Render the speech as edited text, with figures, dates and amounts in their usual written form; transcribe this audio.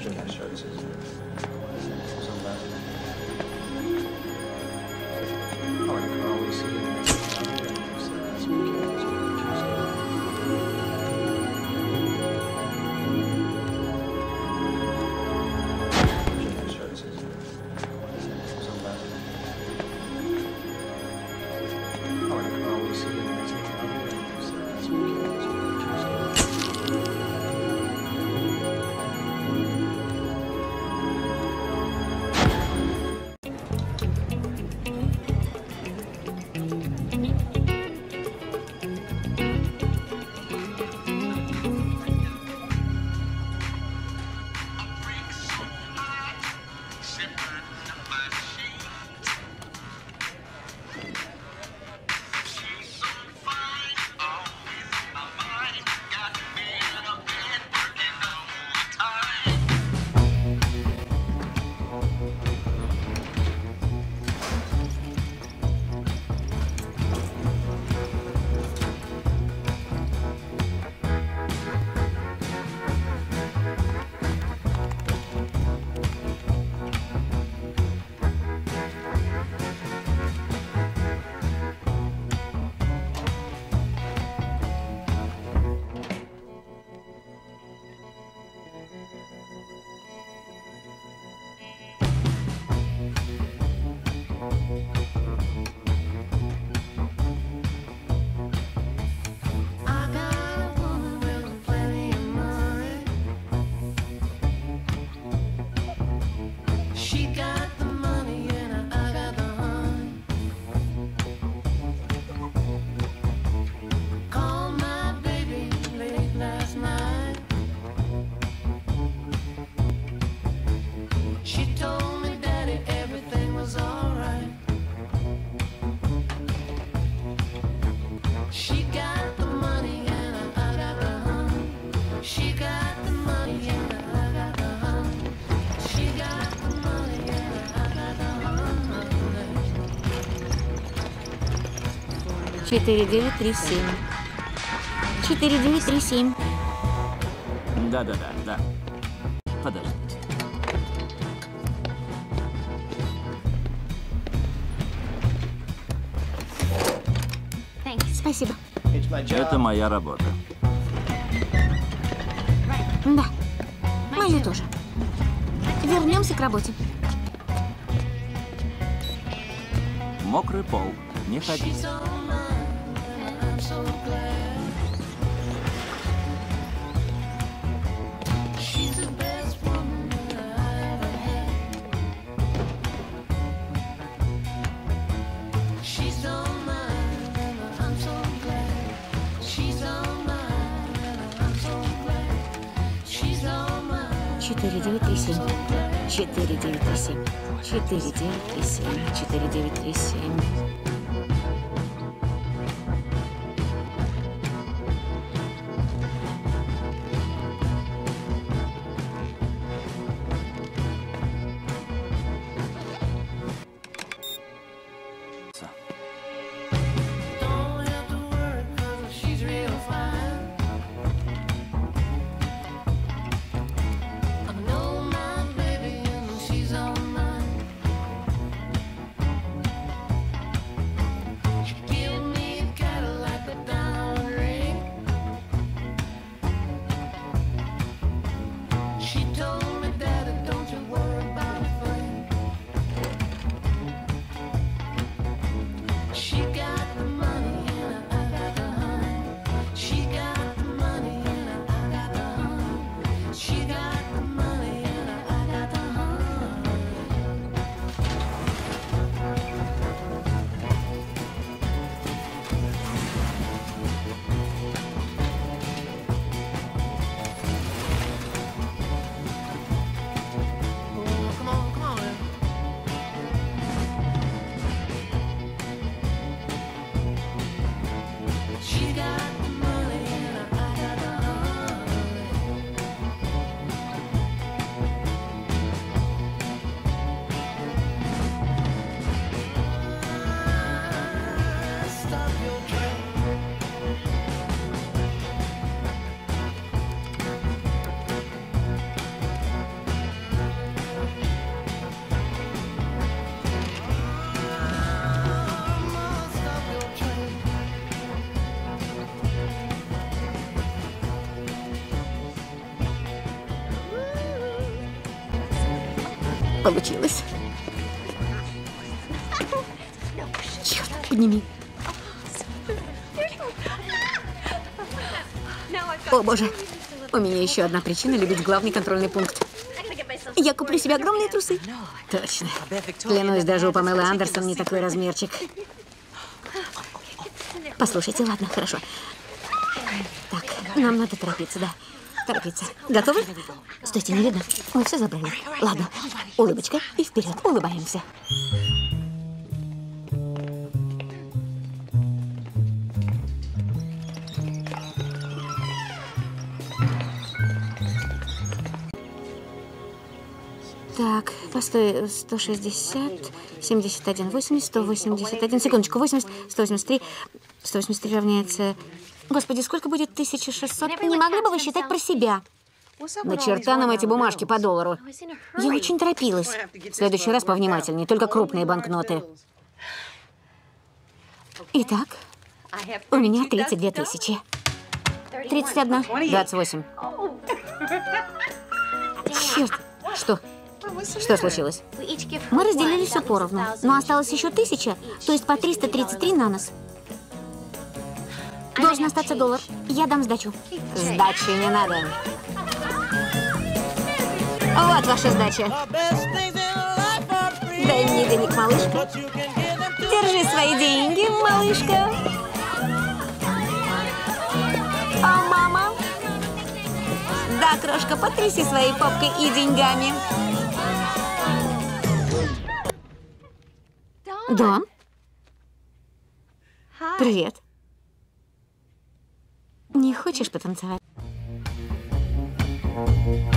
4937. 4937. Да. Подождите. Спасибо. Это моя работа. Да, мою тоже. Вернемся к работе. Мокрый пол. Не ходи. Четыре, девять, три, семь. 4937. 4937. 4937. Получилось. Черт, подними. О, боже. У меня еще одна причина любить главный контрольный пункт. Я куплю себе огромные трусы. Точно. Клянусь, даже у Памелы Андерсон не такой размерчик. Послушайте, ладно, хорошо. Так, нам надо торопиться, да. Торопиться. Готовы? Стойте, не видно. Мы все забрали. Ладно. Улыбочка и вперед. Улыбаемся. Так, постой, 160, 71, 80, 181, секундочку, 80, 183, 183 равняется... Господи, сколько будет 1600? Не могли бы вы считать про себя? На черта нам эти бумажки по $1. Я очень торопилась. В следующий раз повнимательнее, только крупные банкноты. Итак, у меня 32 тысячи. 31, 28. Черт, что? Что случилось? Мы разделили все поровну, но осталось еще 1000, то есть по 333 на нас. Должен остаться $1. Я дам сдачу. Сдачи не надо. Вот ваша сдача. Дай мне денег, малышка. Держи свои деньги, малышка. А мама? Да, крошка, потряси своей попкой и деньгами. Дон? Привет. Не хочешь потанцевать?